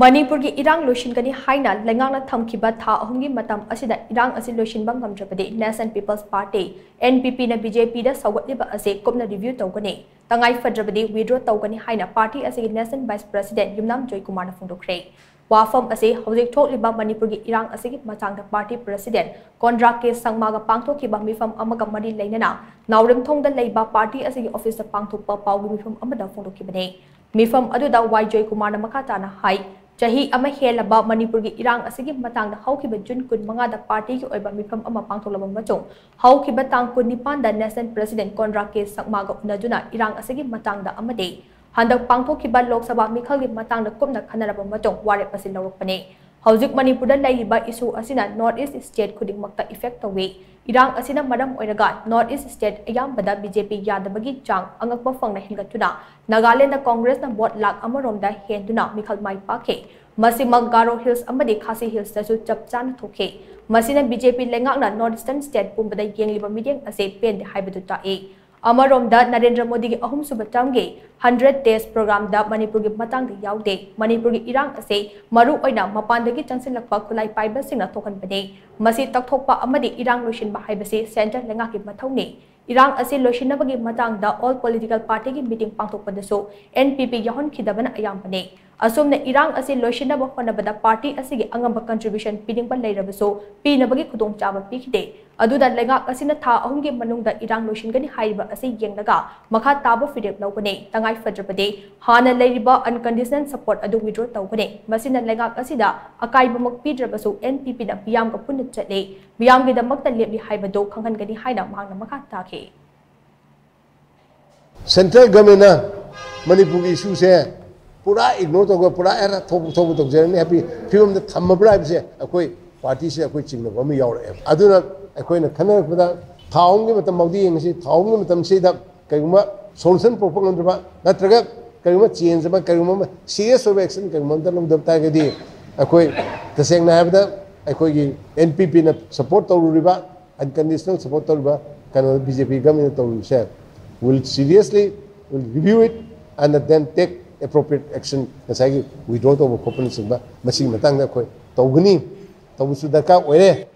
Manipur ki irang loisingani haina lengangna thamkiba tha ahumgi matam asida irang asi loisinba ngamdrapadi National People's Party NPP na BJP da Sougatliba ase kopna review tawgani Tangai Phadrabadi withdraw tawgani haina party ase National Vice President Yumnam Joykumar na phongdokhre wafam ase hojik thokliba Manipur ki irang ase ki machangda party president Kondrake sangmaga pangthokiba mifam amaga mari leinana nawrim thongda leiba party ase ki office da pangthokpa pawgi mifam amada phongdokhibane mifam aduda Joykumar na makata na hai Jahi ama helaba Manipur ki irang asigi matang da haukiba June kun manga da party ki oiba mifam ama pangtholaba machong haukiba tang kun nipan da National President Kondrake sangmaga unaduna irang asigi matang da amade handak pangthokiba Lok Sabha mikhal ki matang da kopna khanaraba machong ware pasin lawrokpane hojik Manipur da laiba issue asina North East state khuding makta effect tawi irang asina madam oiraga North East state ayambada BJP yadabagi chang angakpa phangna hingatuna Nagaland da Congress na vote lak amarom da henduna mikhal mai pakhe masimag Garo Hills amadi Khasi Hills da su chapchan thokhe masina BJP lengakna Northeastern state pumbada yengliba meeting ase pen de haibadu ta e amarom da Narendra Modi gi ahum subatamge 100 days program da Manipur gi matang da yaude Manipur gi irang ase maru oina mapandagi changsilakpa khulai paiba singna thokan bane masi takthokpa amadi irang loishin ba haibase center lengak gi mathauni irang ase loishinabagi matang da all political party gi meeting pangthokpadaso NPP yahon khidabana ayampane asomna irang ase loishinaba honabada party asigi angamba contribution pidingba leirabaso pinabagi khudong chaba pikide aduda lengak asina tha ahumgi manungda irang loishingani haiba ase yengnaga makha taba fidep lawgane Tangai Phadrabadi hana leiriba unconditional support adu withdraw tawgane masina lengak asida akaibamak pidrabaso NPP na biyam ka punna chatle biyam gi damakta lepli haibado khangangani haina mangna makha takhe Central government Manipur issue se pura ignore to pura era thobu to jerne happy film the thamabra se akoi party se akoi chingna bami yaure aduna akoi na khana pada thaung gi matam mawdi ngasi thaung gi matam se da kaiguma solution proposal ndra natraga kaiguma change ba kaiguma serious action kaiguma ndam dam ta gadi akoi taseng na habda akoi gi NPP na support to riba unconditional support to riba kana BJP government to share will seriously will review it and then take appropriate action as I withdraw to corporation ba masing matang na koi tawgani tawsu daka oire